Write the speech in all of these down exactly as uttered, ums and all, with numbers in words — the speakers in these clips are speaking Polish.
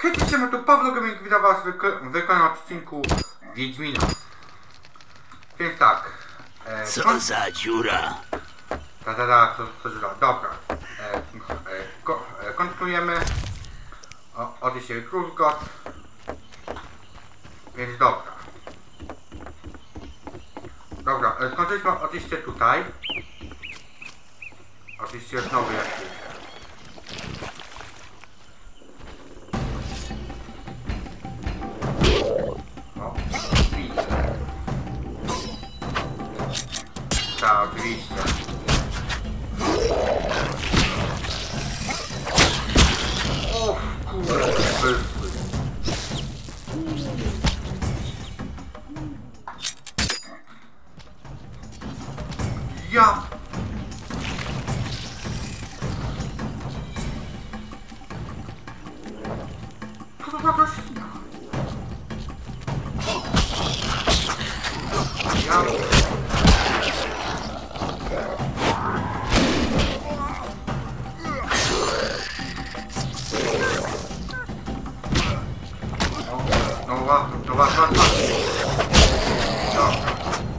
Hej, siema, tu Pawlo Gaming, witam was w wykonanym odcinku Wiedźmina. Więc tak. E, Co za dziura? Ta, ta, ta, co, co dziura, dobra. E, e, ko, e, kontynuujemy. O, oczywiście Kruzgot. Więc dobra. Dobra, e, skończyliśmy oczywiście tutaj. Oczywiście znowu jakieś. Tak, oczywiście. O kurde, wyszły. Ja. Co to za roślina? Ja. No was, no was, was, was. Dobra.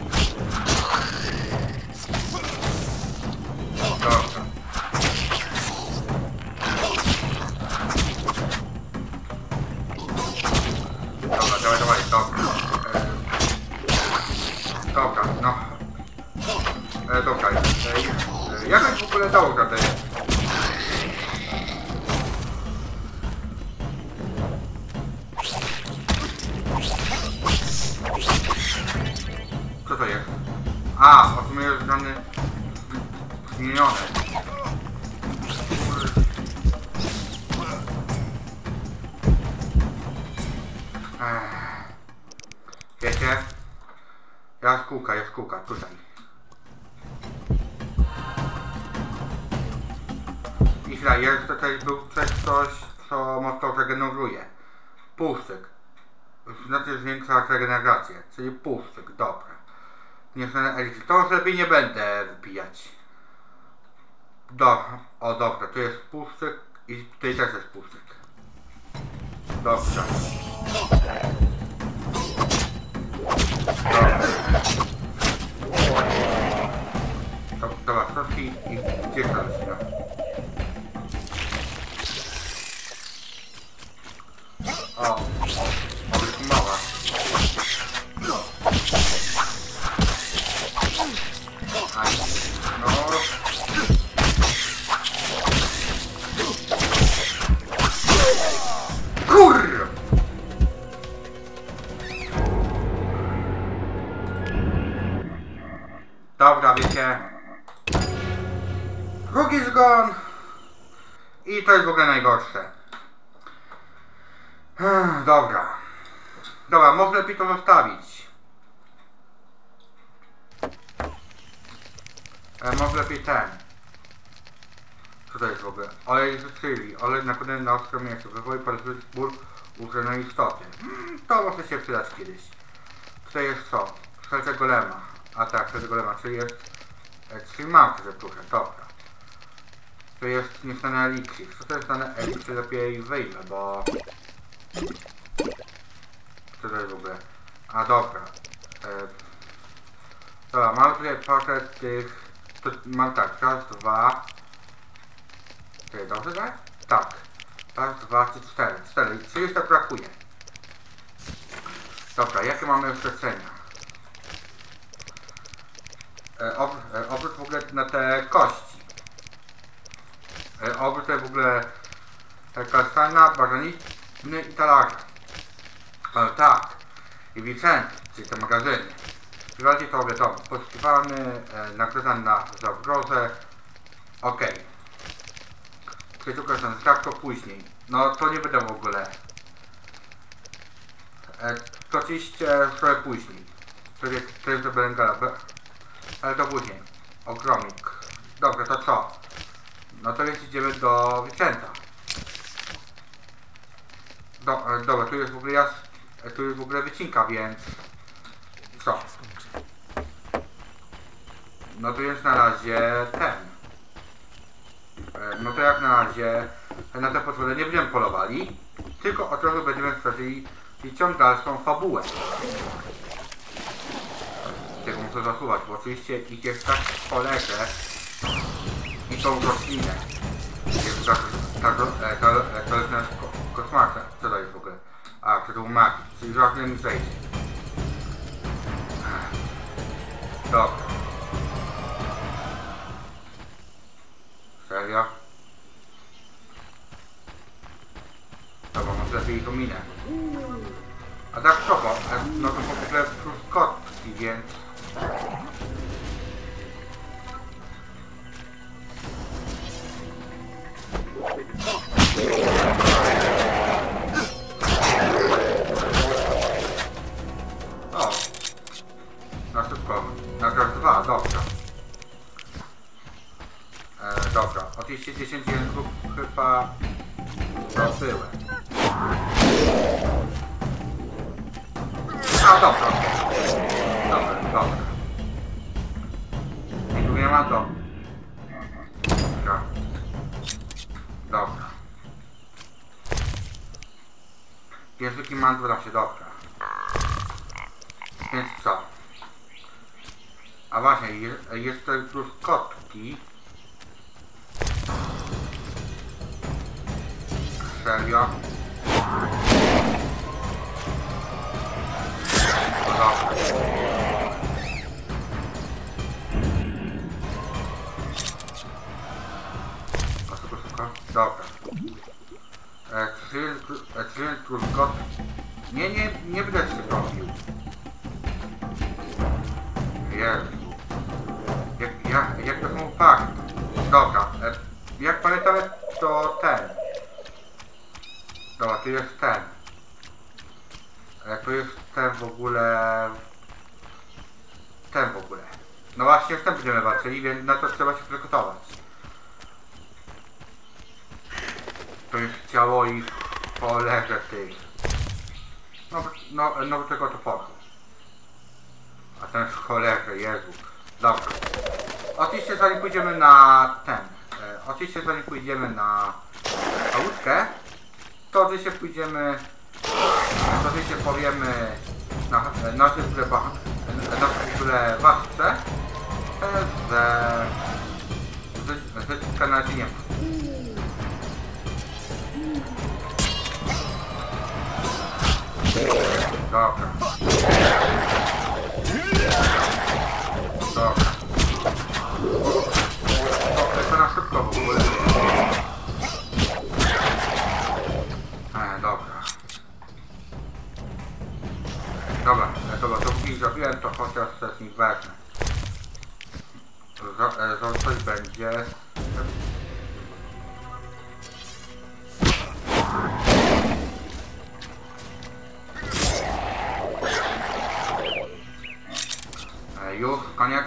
Dobra. Dobra, dawaj, dawaj, dobra. E, dobra, no. E, dobra, e, jak to w ogóle dało radę? Co to jest? A, o tym jest dane zmienione. Ech. Wiecie? Jaskółka, jaskółka, tutaj. I źle, jest tutaj był też coś, co mocno regeneruje. Puszczyk. Znaczy zwiększa regenerację, czyli puszczyk, dobra. Niechcony eliksir. To już lepiej nie będę wbijać. Do, o dobra, tu jest puszczyk i tutaj też jest puszczyk. Dobrze. Dobra. Dobra, troszkę i gdzie to roślina? O, o, jest mała. Aj, no. Kur! Dobra, wiecie. Drugi zgon. I to jest w ogóle najgorsze. Dobra. Dobra, może lepiej to zostawić. E, może lepiej ten. Co to jest w ogóle? Olej z chili, olej nakładany na ostre mięso, wywołuje paraliż ból używanej istoty. Hmm, to może się przydać kiedyś. Tutaj jest co? Serce golema. A tak, serce golema, czyli jest... E, czyli mam te duże, dobra. To jest niestany eliksir. Co to jest dane eliksir? Lepiej wyjmę, bo... Co to jest w ogóle? A dobra. E, dobra, mam tutaj portret tych... To, mam tak, raz, dwa... Czekaj, dobrze, tak? Tak. Raz, dwa, trzy, cztery. Cztery. Czy jeszcze brakuje? Dobra, jakie mamy oświadczenia? E, ob, e, obrót w ogóle na te kości. E, obrót w ogóle kasztana, baraniny i talarza. E, tak. I Vicenty, czyli te magazyny. Bardziej to wiadomo. Poszukiwany, e, nagrodzany na zagrozę. Okej. Okay. Przyjaciółka ten strach to później. No to nie będę w ogóle. E, to oczywiście trochę później. To jest, to jest do Belengala. Ale to później. Ogromnik. Dobra, to co? No to więc idziemy do Vicenta. Do, e, dobra, tu jest w ogóle jas, e, tu jest w ogóle wycinka, więc... Co? No to jest na razie ten. No to jak na razie na te potwory nie będziemy polowali. tylko od razu będziemy tworzyli i ciąg dalszą fabułę. Tego muszę zasuwać, bo oczywiście ich jest tak w cholerze i tą roślinę. Jest tak, tak, tak, tak, to jest nasz kosmarza. Co to jest w ogóle? A, to był magii, czyli żadne mi zejdzie. Dobra. Serio? Dobra, może lepiej to minę. A tak co, bo no to w ogóle kostki, więc... O! Na szybko. Na raz dwa, dobra. E, dobra, oczywiście dziesięć języków chyba to były. A dobra, dobra, dobra. I tu nie ma to. Dobra. Dobra. Języki mam dwanaście, dobra. Więc co? A właśnie, jest, jest tutaj plus kotki. Serio? No dobra. A szybko, szybko? Dobra. Trzy plus kotki. Nie, nie, nie będę się robił. Jezu. Jak, jak, jak to są fakty? Dobra, e, jak pamiętamy, to ten. Dobra, tu jest ten. E, tu jest ten w ogóle... Ten w ogóle. No właśnie, z tym będziemy walczyli, więc na to trzeba się przygotować. To jest ciało i poleże tych. No, no, no do tego to poszło. A ten w cholerze, Jezu. Dobra. Oczywiście zanim pójdziemy na ten. E, oczywiście zanim pójdziemy na łódkę, to oczywiście pójdziemy. To oczywiście powiemy na naszej w ogóle naszej w ogóle ważce, że wyciska na razie nie ma. Dobra. Dobra. O, to na szybko w ogóle. E, dobra. Dobra, e, dobra, dopóki zrobiłem, to chociaż z nich wezmę. Że coś będzie. E, już, koniec.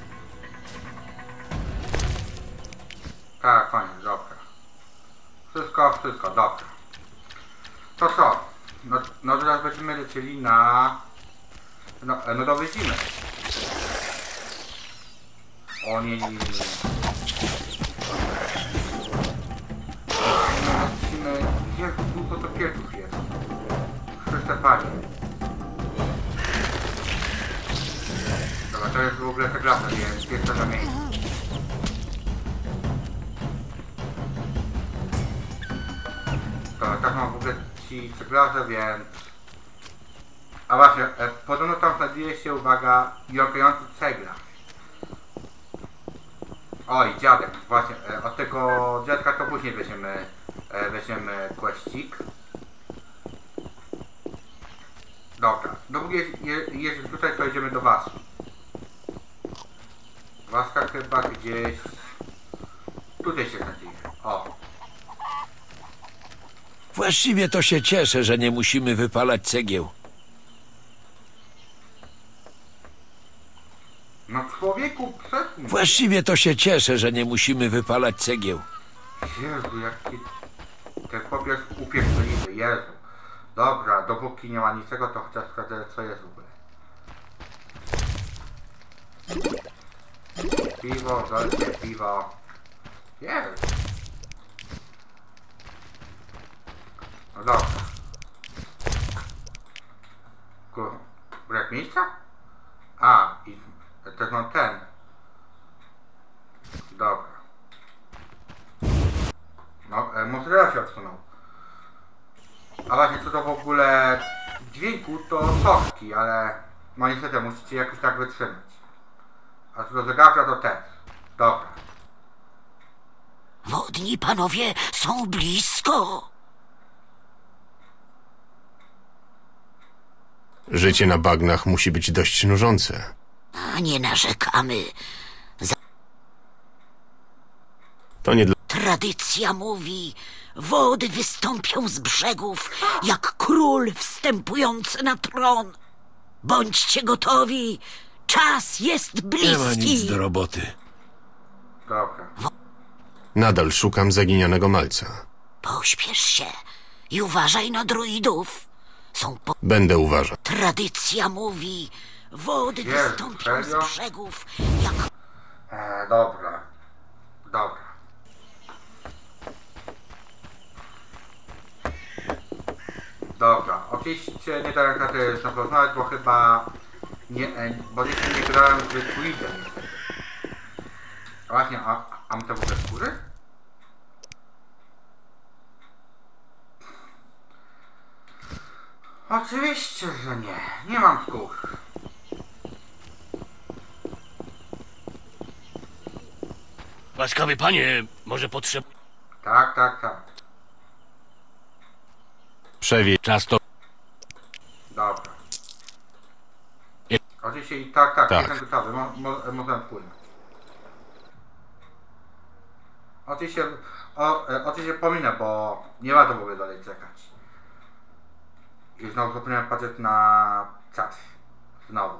Tak, koniec, dobra. Wszystko, wszystko, dobra. To co? No, no teraz będziemy lecieli na... No, no do wyzimy. O nie, nie, nie, nie. Lecimy... Jezu, dużo to pieczów jest. Chryste Panie. Dobra, to jest w ogóle ta klasa, więc jest to na miejscu. Dobra, tak mam w ogóle ci ceglarze, więc... A właśnie, e, podobno tam znajduje się, uwaga, jąkający ceglarz. Oj, dziadek, właśnie, e, od tego dziadka to później weźmiemy, e, weźmiemy questik. Dobra, dopóki jest, jest, jest tutaj, to idziemy do was. Waska chyba gdzieś... Tutaj się znajduje, o. Właściwie to się cieszę, że nie musimy wypalać cegieł. No człowieku, przesuń. Właściwie to się cieszę, że nie musimy wypalać cegieł. Jezu, jaki... Ten chłop jest upierdliwy, Jezu. Dobra, dopóki nie ma niczego, to chociaż sprawdzę, co jest w ogóle. Piwo, wielkie piwo. Jezu. No dobra. Kur... Brak miejsca? A, i też mam ten. Dobra. No, e, motyla się odsunął. A właśnie co to w ogóle dźwięku, to soczki, ale no niestety musicie jakoś tak wytrzymać. A co do zegarka, to też. Dobra. Wodni panowie są blisko. Życie na bagnach musi być dość nużące. A nie narzekamy. To nie dla... Tradycja mówi, wody wystąpią z brzegów, jak król wstępujący na tron. Bądźcie gotowi, czas jest Nie ma nic bliski. do roboty. Dobra. Nadal szukam zaginionego malca. Pośpiesz się i uważaj na druidów. Są po... Będę uważał. Tradycja mówi, wody Jezu, wystąpią z serio? brzegów, jak... E, dobra. Dobra. Dobra, oczywiście nie dałem karty zapoznać, bo chyba nie, e, bo jeszcze nie grałem z Tweedem. Właśnie, a, a mam te w ogóle skóry? Oczywiście, że nie. Nie mam skór. Łaskawy panie, może potrzeb... Tak, tak, tak. Przewie... Czas to... Dobra. Oczywiście i tak, tak, Tak. jestem gotowy. Mo, mo, możemy płynąć. Oczywiście, o, e, oczywiście pominę, bo nie ma to w ogóle dalej czekać. I znowu zapomniałem patrzeć na czas. Znowu.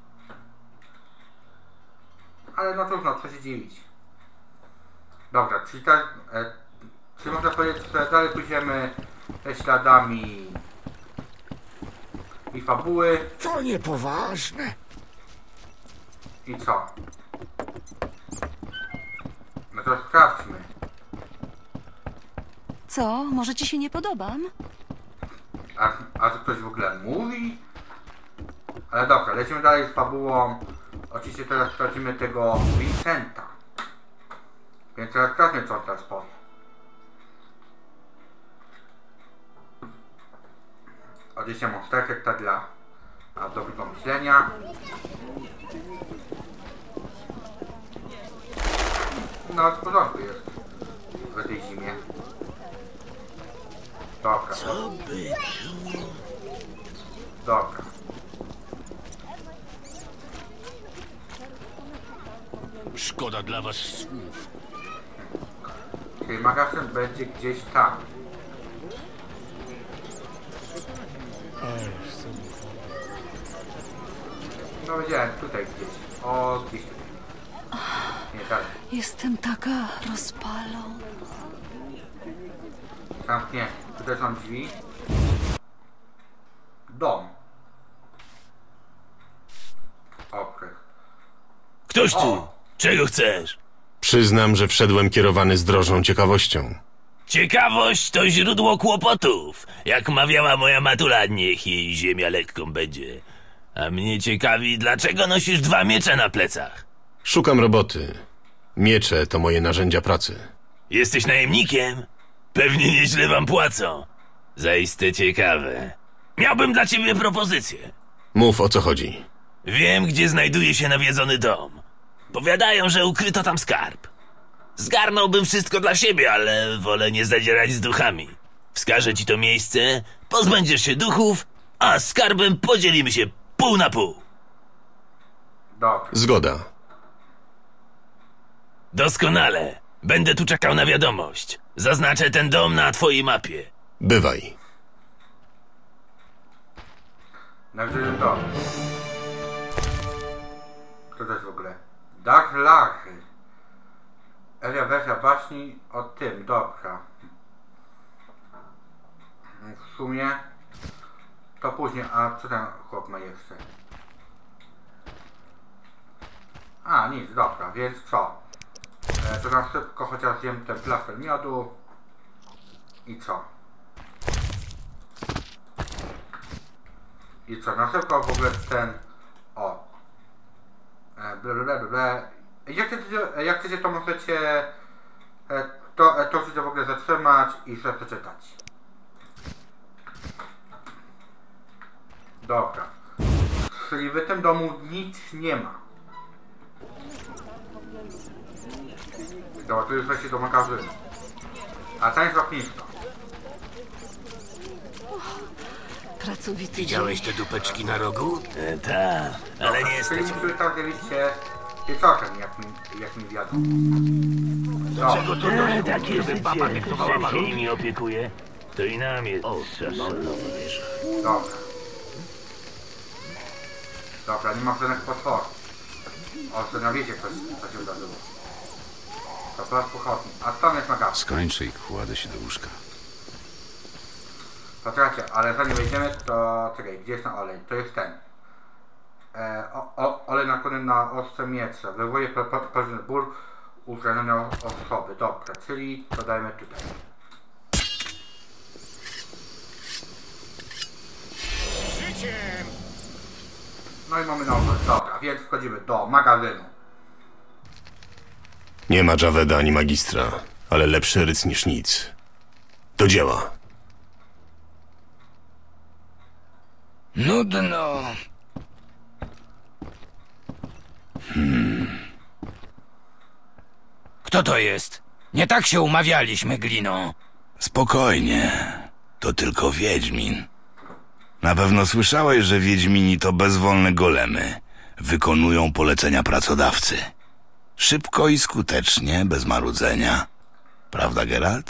Ale no trudno, co się dziwić. Dobra, czyli tak, e, czy można powiedzieć, że dalej pójdziemy śladami i fabuły. To niepoważne. I co? No to sprawdźmy. Co? Może ci się nie podobam? A, a to ktoś w ogóle mówi? Ale dobra, lecimy dalej z fabułą. Oczywiście teraz sprawdzimy tego Vincenta. Więc teraz sprawdźmy, co on teraz powie. Oczywiście monsterek tak dla a dobrego myślenia. No, w porządku jest w tej zimie. Dobra. Dobra. Szkoda dla was słów. Czyli magazyn będzie gdzieś tam. No widziałem, tutaj gdzieś. O, gdzieś tutaj. Nie, dalej. Jestem taka rozpalona. Zamknięty. Tutaj są drzwi. Dom. Okej. Ktoś tu? O! Czego chcesz? Przyznam, że wszedłem kierowany zdrożną ciekawością. Ciekawość to źródło kłopotów. Jak mawiała moja matula, niech jej ziemia lekką będzie. A mnie ciekawi, dlaczego nosisz dwa miecze na plecach? Szukam roboty. Miecze to moje narzędzia pracy. Jesteś najemnikiem? Pewnie nieźle wam płacą. Zaiste ciekawe. Miałbym dla ciebie propozycję. Mów, o co chodzi. Wiem, gdzie znajduje się nawiedzony dom. Powiadają, że ukryto tam skarb. Zgarnąłbym wszystko dla siebie, ale wolę nie zadzierać z duchami. Wskażę ci to miejsce, pozbędziesz się duchów, a skarbem podzielimy się pół na pół. Dobra. Zgoda. Doskonale. Będę tu czekał na wiadomość. Zaznaczę ten dom na twojej mapie. Bywaj. Nagrzeję dom. Co to jest w ogóle? Dark Lachy. Elia wersja baśni o tym, dobra. W sumie to później, a co ten chłop ma jeszcze? A, nic, dobra, więc co? E, to tam szybko chociaż zjem ten plaster miodu. I co? I co, na szybko w ogóle ten... O. E, ble, ble, ble, ble. Jak chcecie, jak chcecie to możecie... E, to, e, to chcecie w ogóle zatrzymać i sobie przeczytać. Dobra. Czyli w tym domu nic nie ma. Dobra, tu już wejście do magazynu. A tam jest lotnisko. Pracowity Widziałeś dzień. te dupeczki na rogu? E, tak, ale nie Czyli stać. musimy tam dzielić się wieczorem, jak mi, jak mi wiadomo. Dobra. E, takie życie, że się nimi opiekuje, to i nam jest Dobra. Dobra, nie ma żadnych potworów. O, to na wiecie, co, co się wydarzyło. To po raz pochodni. A tam jest magazyn. Skończę i kładę się do łóżka. Poczekajcie, ale zanim wejdziemy, to... Czekaj, gdzie jest ten olej? To jest ten. E, o, o, olej nakłony na ostrze miecze. Wywołuje pe, pe, pewien ból u zranionej osoby. Dobra, czyli to dajmy tutaj. No i mamy nowy. Dobra, więc wchodzimy do magazynu. Nie ma Javeda ani magistra, ale lepszy ryc niż nic. Do dzieła. Nudno. Kto to jest? Nie tak się umawialiśmy, Glino. Spokojnie, to tylko Wiedźmin. Na pewno słyszałeś, że Wiedźmini to bezwolne golemy. Wykonują polecenia pracodawcy. Szybko i skutecznie, bez marudzenia. Prawda, Geralt?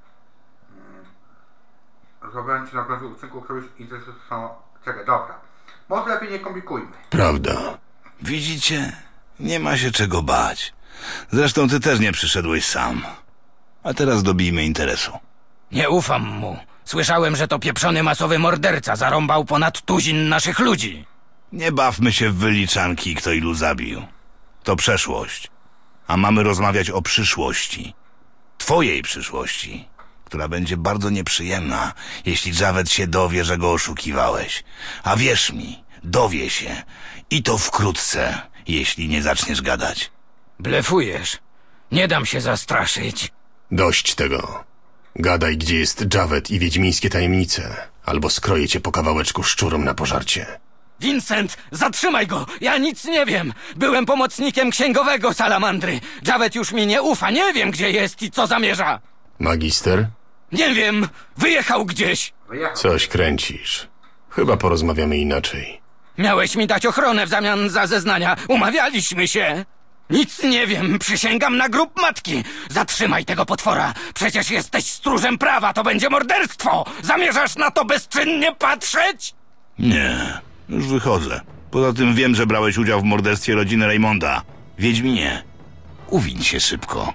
Zrobiłem ci na końcu odcinku któryś interesującą... Czekaj, dobra. Może lepiej nie komplikujmy. Prawda. Widzicie? Nie ma się czego bać. Zresztą ty też nie przyszedłeś sam. A teraz dobijmy interesu. Nie ufam mu. Słyszałem, że to pieprzony masowy morderca zarąbał ponad tuzin naszych ludzi. Nie bawmy się w wyliczanki, kto ilu zabił. To przeszłość. A mamy rozmawiać o przyszłości. Twojej przyszłości, która będzie bardzo nieprzyjemna, jeśli Javed się dowie, że go oszukiwałeś. A wierz mi, dowie się. I to wkrótce, jeśli nie zaczniesz gadać. Blefujesz. Nie dam się zastraszyć. Dość tego. Gadaj, gdzie jest Javed i wiedźmińskie tajemnice, albo skroję cię po kawałeczku szczurom na pożarcie. Vincent, zatrzymaj go! Ja nic nie wiem! Byłem pomocnikiem księgowego Salamandry. Javed już mi nie ufa, nie wiem, gdzie jest i co zamierza. Magister? Nie wiem, wyjechał gdzieś. Wyjechał. Coś kręcisz. Chyba porozmawiamy inaczej. Miałeś mi dać ochronę w zamian za zeznania. Umawialiśmy się. Nic nie wiem, przysięgam na grób matki. Zatrzymaj tego potwora. Przecież jesteś stróżem prawa, to będzie morderstwo. Zamierzasz na to bezczynnie patrzeć? Nie, już wychodzę. Poza tym wiem, że brałeś udział w morderstwie rodziny Raymonda. Wiedźminie, uwiń się szybko.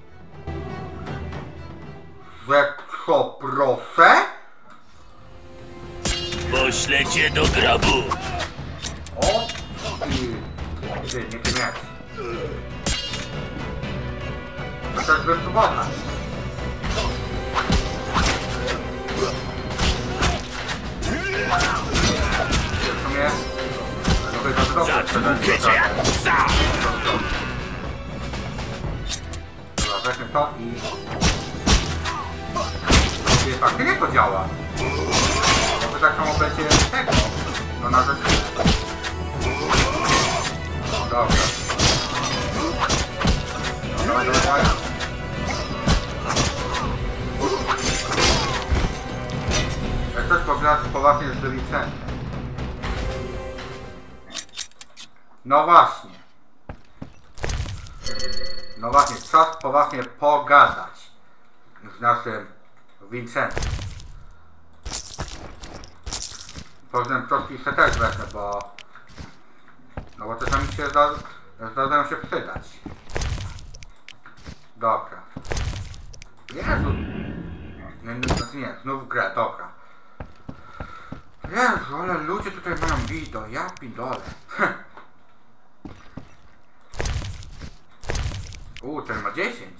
Że co, proszę? Poślę cię do grobu. O! I... Ty, nie ty miałeś. To też bez sobota. W sumie... Lubię to dobrze. Zatłukę cię jak psa. Dobra, weźmy to i... Czyli faktycznie to działa. Bo tak samo będzie tego. No na rzecz... Dobra. Dawaj, dawaj, dawaj. Jak coś poglądasz poważnie z Lewicem. No właśnie. No właśnie, czas poważnie pogadać z naszym Vincentem. Potem troszkę jeszcze też wezmę, bo... No bo czasami się zda... zdarzają się przydać. Dobra. Jezu. Nie, nie, znaczy nie, znów grę, dobra. Jezu, ale ludzie tutaj mają wideo, ja pindolę. Uuu, ten ma dziesięć.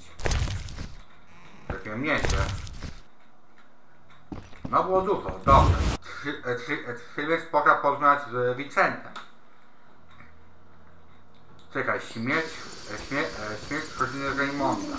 Takie mniejsze. No było dużo, dobra. Sylwek spora poznać z Vincentem. Czekaj, śmierć, śmierć, śmierć rodziny Raymonda.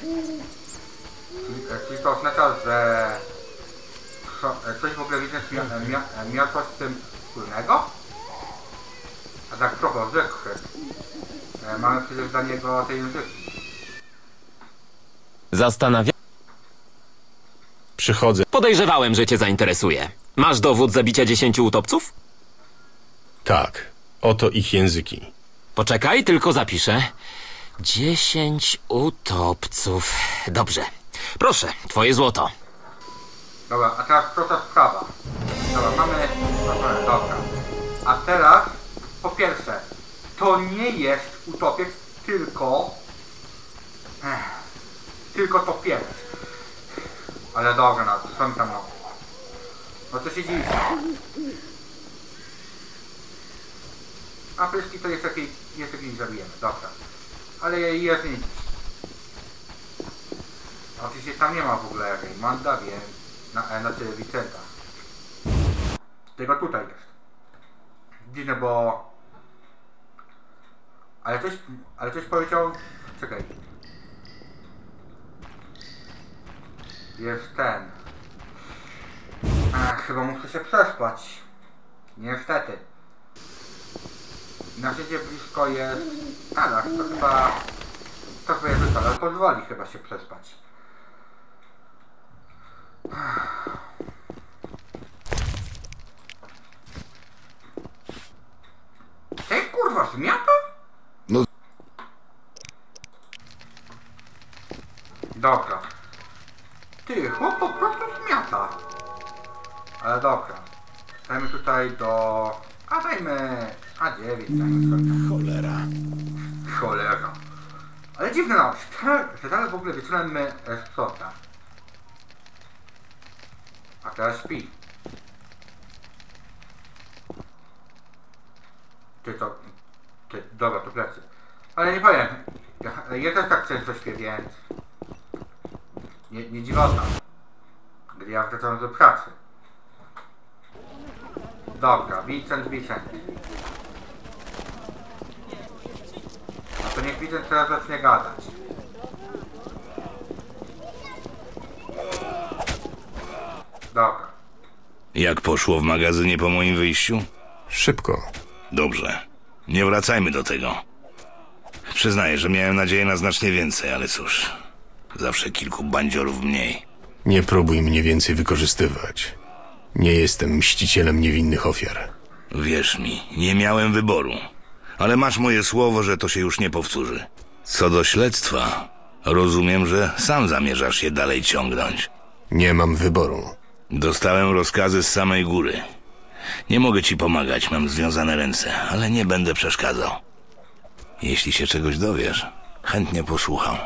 Czyli to oznacza, że coś w ogóle Vincent miał, miał, miał coś z tym wspólnego? A tak propos rzeczy. Mamy przecież dla niego tej języki. Zastanawia... Przychodzę. Podejrzewałem, że cię zainteresuje. Masz dowód zabicia dziesięciu utopców? Tak, oto ich języki. Poczekaj, tylko zapiszę. Dziesięć utopców. Dobrze. Proszę, twoje złoto. Dobra, a teraz prosta sprawa. Dobra, mamy... Dobra, dobra. A teraz, po pierwsze, to nie jest utopiec, tylko... Ech, tylko topiec. Ale dobra, no, co mi tam no. No co się dzieje? A pryszki to jest taki, jest taki zabijemy, dobra. Ale jest nic. Oczywiście tam nie ma w ogóle Raymonda, więc... Na, e, znaczy Vincenta. Tylko tutaj jest. Dziwne, bo... Ale coś... Ale coś powiedział... Czekaj. Jest ten... Ach, chyba muszę się przespać. Niestety. Na szczęście blisko jest... Talar, to chyba... To chyba jest Talar, pozwoli chyba się przespać. Ej, kurwa, zmiata? No. Dobra. Ty, chłop po prostu zmiata. Ale dobra. Dajmy tutaj do... A dajmy... A dziewięć dajmy sobie. Cholera. Cholera. Ale dziwne no, że dalej w ogóle wieczorem my sprząta. A teraz śpi. Ty to... Ty, dobra, to plecy. Ale nie powiem. Ja, ja też tak często śpię, więc... Nie, nie dziwota. Gdy ja wracam do pracy. Dobra, Vincent, Vincent. No to niech Vincent teraz zacznie gadać. Dobra. Jak poszło w magazynie po moim wyjściu? Szybko. Dobrze. Nie wracajmy do tego. Przyznaję, że miałem nadzieję na znacznie więcej, ale cóż... Zawsze kilku bandziorów mniej. Nie próbuj mnie więcej wykorzystywać. Nie jestem mścicielem niewinnych ofiar. Wierz mi, nie miałem wyboru. Ale masz moje słowo, że to się już nie powtórzy. Co do śledztwa, rozumiem, że sam zamierzasz je dalej ciągnąć. Nie mam wyboru. Dostałem rozkazy z samej góry. Nie mogę ci pomagać, mam związane ręce, ale nie będę przeszkadzał. Jeśli się czegoś dowiesz, chętnie posłucham.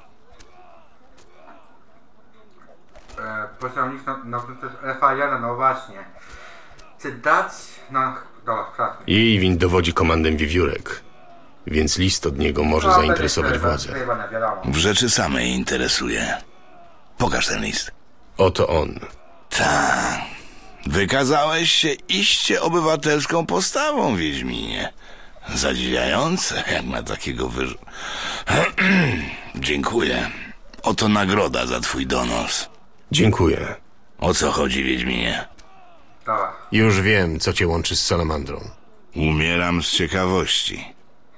E, Posiadam list na, na też F I N, no właśnie. Chcę dać na... Dobra, sprawdźmy. Jejwin dowodzi komandem wiewiórek, więc list od niego może No, zainteresować będzie władzę. przejebane, wiadomo. W rzeczy samej interesuje. Pokaż ten list. Oto on. Tak. Wykazałeś się iście obywatelską postawą, Wiedźminie. Zadziwiające, jak na takiego wyż... Dziękuję. Oto nagroda za twój donos. Dziękuję. O co chodzi, Wiedźminie? Dobra. Już wiem, co cię łączy z salamandrą. Umieram z ciekawości.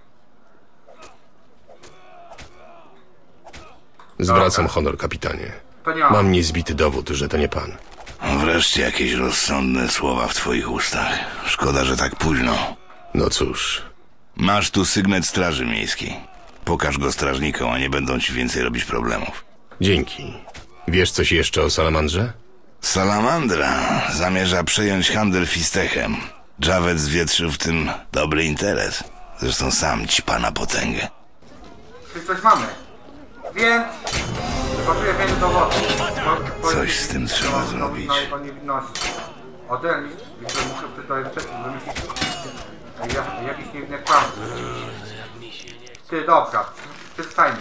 Zwracam honor, kapitanie. To nie ma. Mam niezbity dowód, że to nie pan. Wreszcie jakieś rozsądne słowa w twoich ustach. Szkoda, że tak późno. No cóż, Masz tu sygnet straży miejskiej. Pokaż go strażnikom, a nie będą ci więcej robić problemów. dzięki. Wiesz coś jeszcze o salamandrze? Salamandra zamierza przejąć handel fistechem. Javed zwietrzył w tym dobry interes. Zresztą sam ćpa na potęgę. Czyli coś mamy. Więc... Poczuję więcej dowodów. Po- po- Coś z tym trzeba no, zrobić. No, no, niewinności. O ten list, więc muszę tutaj wymyślić ja- jakiś niewinny plan. Ty, dobra. Przeczytajmy.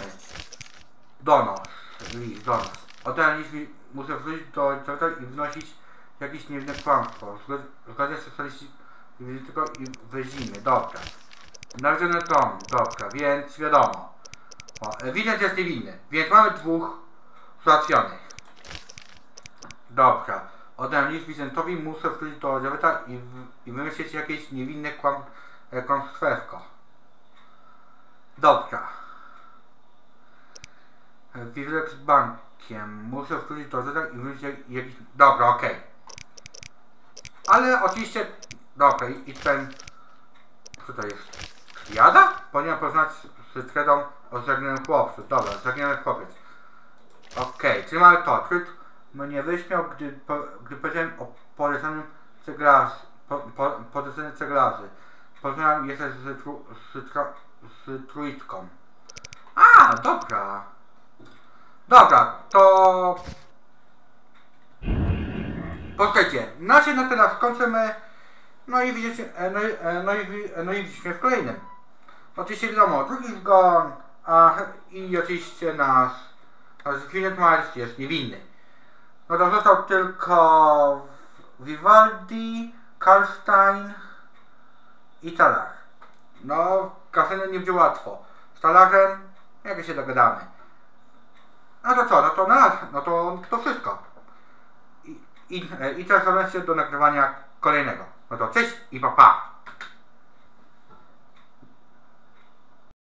Donos. List, donos. O ten list mi- muszę wrócić do Javeda i wnosić jakieś niewinne kłamstwo. Zgodzę się z tylko i wyzimy. Dobra. Nawiedzony dom. Dobra, więc wiadomo. O, Vincent jest niewinny, więc mamy dwóch załatwionych. Dobra. Oddam list Vincentowi, muszę wrócić do Javeta i, i wymyślić jakieś niewinne kłam, e, kłamstewko. Dobra. Wiwlek z bankiem. Muszę wrócić do Javeta i wymyślić jakiś... Dobra, okej. Okay. Ale oczywiście... Dobra, i, i ten... Co to jest? Jada? Powinienem poznać z kredą o zaginionym chłopcu. Dobra, zaginiony chłopiec. Okej, okay, czyli mamy to. Tryt mnie wyśmiał, gdy, po, gdy powiedziałem o polecanym ceglarzy. Po, po, poleceniu ceglarzy. Poznałem jeszcze z, tru, z, tra, z trójką. A, dobra. Dobra, to... Posłuchajcie, na się na teraz kończymy. No i widzicie, no i, no i, no i widzimy w kolejnym. Oczywiście wiadomo, drugi zgon, a i oczywiście nasz, nasz Gwyneth Miles jest niewinny. No to został tylko Vivaldi, Karlstein i Talar. No, kasyno nie będzie łatwo. Z Talarem, jak się dogadamy. No to co, no to na no to, to wszystko. I, i, i teraz zamiast się do nagrywania kolejnego. No to cześć i pa pa!